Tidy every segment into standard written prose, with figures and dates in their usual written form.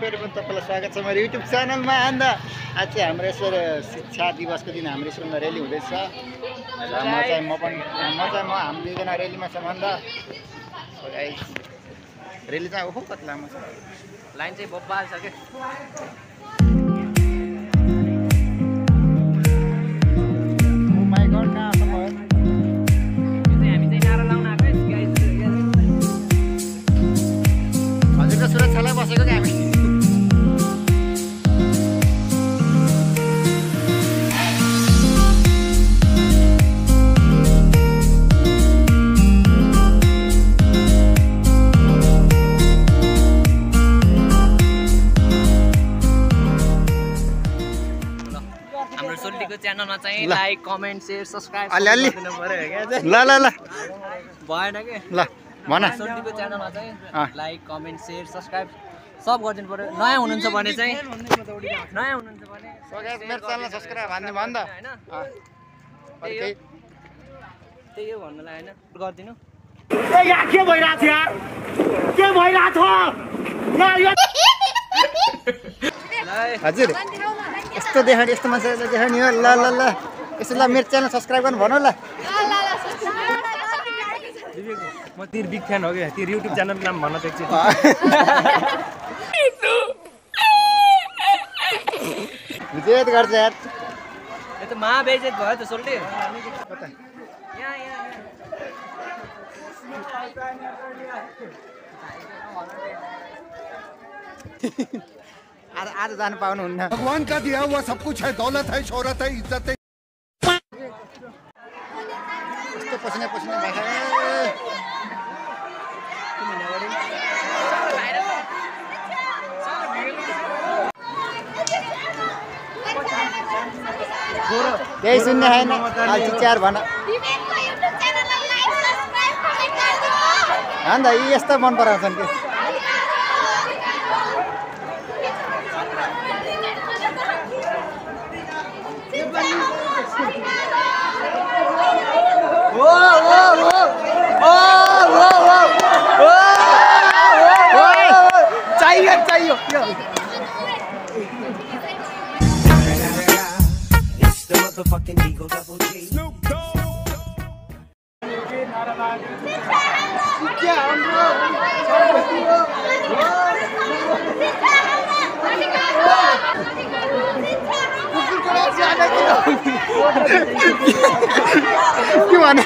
फेरि पनि तपाईँलाई स्वागत छ मेरो युट्युब च्यानलमा। अन्त आज चाहिँ हाम्रो यसरी शिक्षा दिवसको दिन हाम्रो स्कुलमा र्याली हुँदैछ। म हामी दुईजना र्यालीमा छौँ। अन्त र्याली चाहिँ ओहो कति लामो छ, लाइन चाहिँ बब्बाल छ के। सुरक्षालाई बसेको क्या हामी। हाम्रो सोल्टीको च्यानलमा चाहिँ लाइक कमेन्ट सेयर सब्स्क्राइब अलि गर्नु पर्यो क्या। ल ल ल भएन के ल भन। सोल्टीको च्यानलमा चाहिँ लाइक कमेन्ट सेयर सब्स्क्राइब सब गरिदिनु पर्यो। नयाँ हुनुहुन्छ भने चाहिँ मेरो च्यानल सब्स्क्राइब हान्ने भयो नि त हैन। त्यही हो भन्नुलाई हैन, गरिदिनु। यहाँ के भइरहेको छ यार, के भइरहेको छ हजुर? यस्तो देखाउने, यस्तो मान्छेलाई देखाउने हो। ल ल ल यसो ल मेरो च्यानल सब्स्क्राइब गर्नु भनौँ ल। म तेरो बिग फ्यान हो क्या। तेरो युट्युब च्यानलको नाम भन्न त एकचोटि। विजेत गर्छ यार। यो त महाबेइज्जत भयो त सोल्टी। आज जानु पाउनुहुन्न। भगवान का दिया हुआ सब कुछ है, दौलत है, शोहरत है, इज्जत है। यस्तो पसिना पसिना भएछ। त्यही सुन्ने होइन अल्छी चार भन। अन्त यी यस्तो मन पराउँछन् कि चाहियो के भन।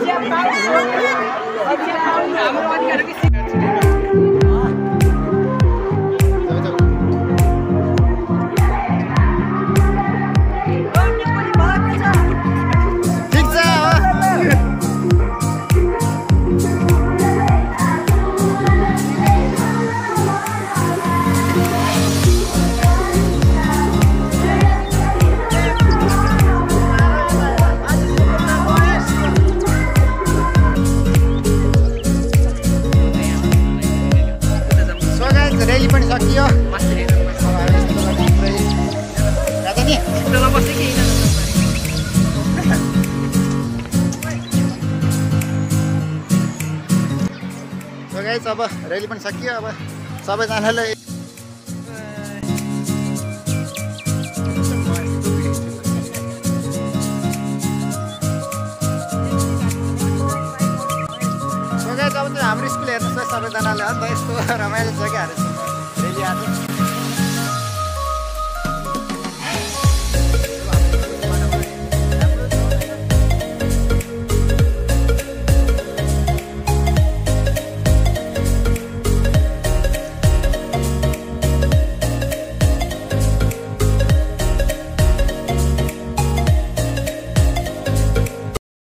र्याली पनि सकियो। अब र्याली पनि सकियो। अब सबैजनाले हाम्रो स्कुल हेर्नुहोस् सबैजनाले अन्त यस्तो रमाइलो छ क्या र्याली आज।